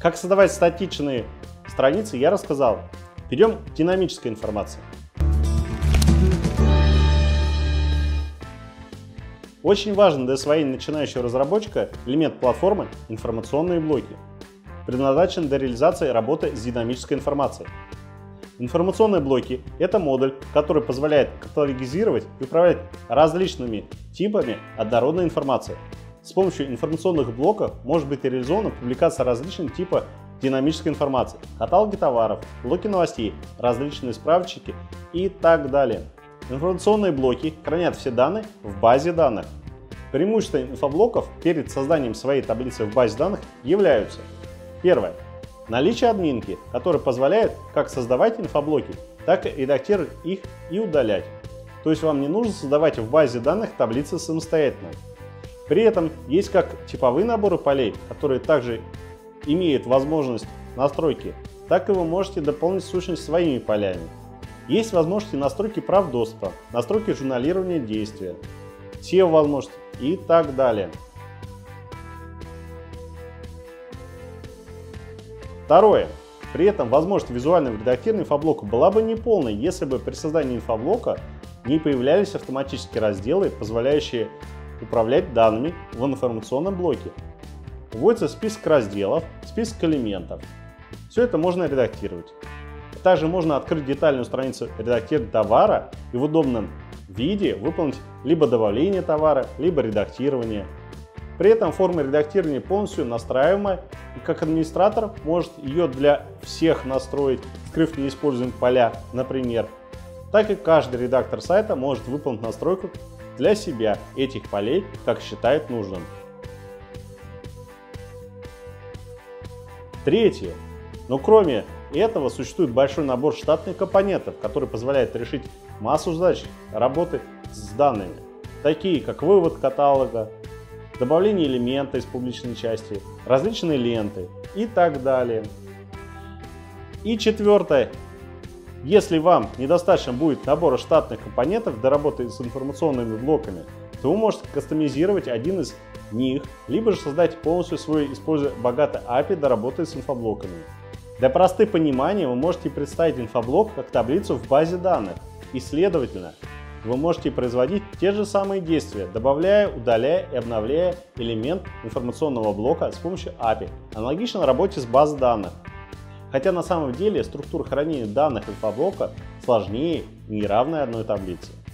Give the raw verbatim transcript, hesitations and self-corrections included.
Как создавать статичные страницы, я рассказал. Перейдем к динамической информации. Очень важен для освоения начинающего разработчика элемент платформы информационные блоки, предназначен для реализации работы с динамической информацией. Информационные блоки – это модуль, который позволяет каталогизировать и управлять различными типами однородной информации. С помощью информационных блоков может быть реализована публикация различных типов динамической информации, каталоги товаров, блоки новостей, различные справочники и так далее. Информационные блоки хранят все данные в базе данных. Преимущества инфоблоков перед созданием своей таблицы в базе данных являются: первое. Наличие админки, которая позволяет как создавать инфоблоки, так и редактировать их и удалять. То есть вам не нужно создавать в базе данных таблицы самостоятельно. При этом есть как типовые наборы полей, которые также имеют возможность настройки, так и вы можете дополнить сущность своими полями. Есть возможности настройки прав доступа, настройки журналирования действия, сео возможности и так далее. Второе. При этом возможность визуального редактирования инфоблока была бы неполной, если бы при создании инфоблока не появлялись автоматические разделы, позволяющие управлять данными в информационном блоке. Вводится список разделов, список элементов. Все это можно редактировать. Также можно открыть детальную страницу редактирования товара и в удобном виде выполнить либо добавление товара, либо редактирование. При этом форма редактирования полностью настраиваемая, и как администратор может ее для всех настроить, скрыв неиспользуемые поля, например. Так и каждый редактор сайта может выполнить настройку для себя этих полей, как считает нужным. Третье. Но кроме этого существует большой набор штатных компонентов, который позволяет решить массу задач работы с данными, такие как вывод каталога, добавление элемента из публичной части, различные ленты и так далее. И четвертое. Если вам недостаточно будет набора штатных компонентов для работы с информационными блоками, то вы можете кастомизировать один из них, либо же создать полностью свой, используя богатый эй пи ай для работы с инфоблоками. Для простоты понимания вы можете представить инфоблок как таблицу в базе данных, и следовательно, вы можете производить те же самые действия, добавляя, удаляя и обновляя элемент информационного блока с помощью эй пи ай, аналогично работе с базой данных. Хотя на самом деле структура хранения данных инфоблока сложнее и не равная одной таблице.